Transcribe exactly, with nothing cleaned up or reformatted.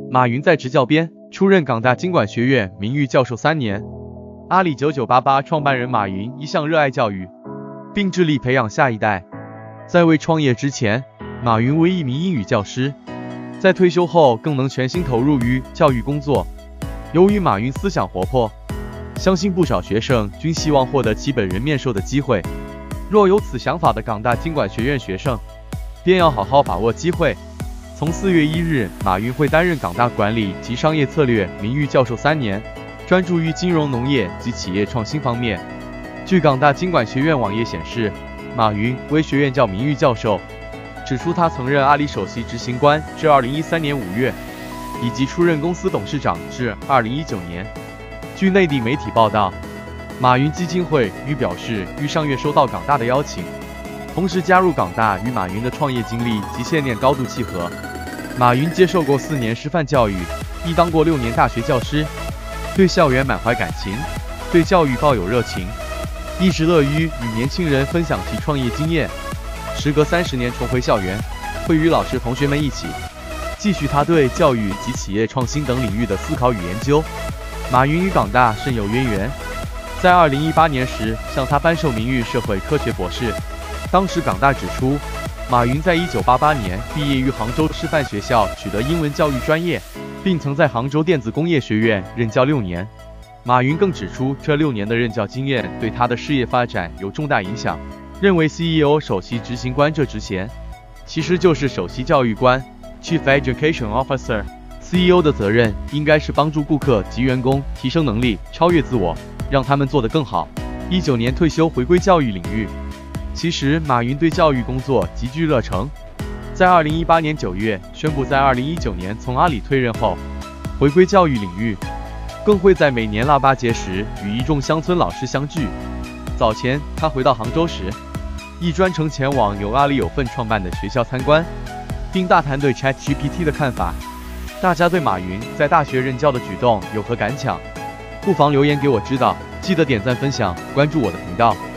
马云在职教编，出任港大经管学院名誉教授三年。阿里九九八八创办人马云一向热爱教育，并致力培养下一代。在未创业之前，马云为一名英语教师，在退休后更能全心投入于教育工作。由于马云思想活泼，相信不少学生均希望获得其本人面授的机会。若有此想法的港大经管学院学生，便要好好把握机会。从四月一日，马云会担任港大管理及商业策略名誉教授三年，专注于金融、农业及企业创新方面。据港大经管学院网页显示，马云为学院教名誉教授，指出他曾任阿里首席执行官至二零一三年五月，以及出任公司董事长至二零一九年。据内地媒体报道，马云基金会于表示于上月收到港大的邀请，同时加入港大与马云的创业经历及现念高度契合。马云接受过四年师范教育，亦当过六年大学教师，对校园满怀感情，对教育抱有热情，一直乐于与年轻人分享其创业经验。时隔三十年重回校园，会与老师同学们一起继续他对教育及企业创新等领域的思考与研究。马云与港大甚有渊源，在二零一八年时向他颁授名誉社会科学博士。当时港大指出，马云在一九八八年毕业于杭州师范学校，取得英文教育专业，并曾在杭州电子工业学院任教六年。马云更指出，这六年的任教经验对他的事业发展有重大影响，认为 C E O 首席执行官这职衔其实就是首席教育官 Chief Education Officer。C E O 的责任应该是帮助顾客及员工提升能力，超越自我，让他们做得更好。一九年退休回归教育领域。其实马云对教育工作极具热诚，在二零一八年九月宣布在二零一九年从阿里退任后，回归教育领域，更会在每年腊八节时与一众乡村老师相聚。早前他回到杭州时，亦专程前往由阿里有份创办的学校参观，并大谈对 ChatGPT 的看法。大家对马云在大学任教的举动有何感想？不妨留言给我知道，记得点赞分享，关注我的频道。